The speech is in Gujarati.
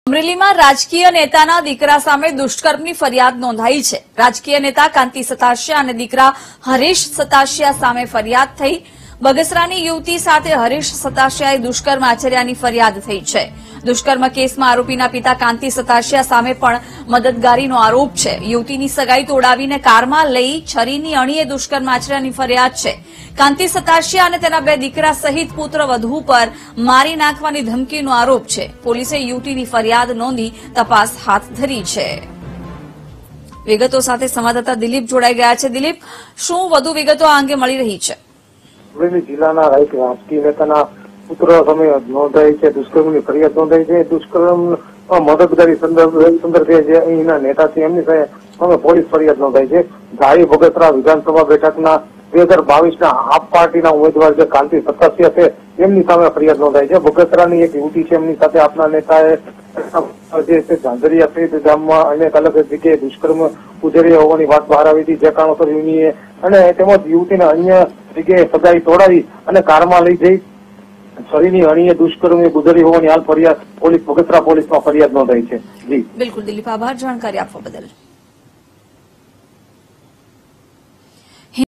અમરેલીમાં રાજકીય નેતાના દીકરા સામે દુષ્કર્મની ફરિયાદ નોંધાઈ છે। રાજકીય નેતા કાંતિ સતાસિયા અને દીકરા હરીશ સતાસિયા સામે ફરિયાદ થઈ। બગસરાની યુવતી સાથે હરીશ સતાસિયાએ દુષ્કર્મ આચર્યાની ફરિયાદ થઈ છે। દુષ્કર્મ કેસમાં આરોપીના પિતા કાંતિ સતાસિયા સામે પણ મદદગારીનો આરોપ છે। યુવતીની સગાઈ તોડાવીને કારમાં લઈ છરીની અણીએ દુષ્કર્મ આચર્યાની ફરિયાદ છે। કાંતિ સતાસિયા અને તેના બે દીકરા સહિત પુત્રવધુ પર મારી નાખવાની ધમકીનો આરોપ છે। પોલીસે યુવતીની ફરિયાદ નોંધી તપાસ હાથ ધરી છે। વિગતો સાથે સંવાદદાતા દિલીપ જોડાઈ ગયા છે। દિલીપ, શું વધુ વિગતો આ અંગે મળી રહી છે? અમરેલી જિલ્લાના રાજકીય નેતાના પુત્ર સામે નોંધાઈ છે દુષ્કર્મની ફરિયાદ નોંધાઈ છે। દુષ્કર્મ મદદગારી સંદર્ભે જે અહીંના નેતા છે એમની સામે પોલીસ ફરિયાદ નોંધાઈ છે। ધારી બગસરા વિધાનસભા બેઠકના 2022ના આપ પાર્ટીના ઉમેદવાર જે કાંતિ સતાસિયા છે એમની સામે ફરિયાદ નોંધાઈ છે। બગસરાની એક યુવતી છે એમની સાથે આપના નેતાએ જે છે ઝાંઝરિયા સહિત ગામમાં અનેક અલગ જગ્યાએ દુષ્કર્મ ગુજર્યા હોવાની વાત બહાર આવી હતી। જે કારણોસર યુવતીએ અને તેમજ યુવતીને અન્ય જગ્યાએ સગાઈ તોડાવી અને કારમાં લઈ જઈ છરીની અણીએ દુષ્કર્મ ગુજરી હોવાની હાલ ફરિયાદ બગસરા પોલીસમાં ફરિયાદ નોંધાઈ છે। જી બિલકુલ દિલીપ, આભાર જાણકારી આપવા બદલ।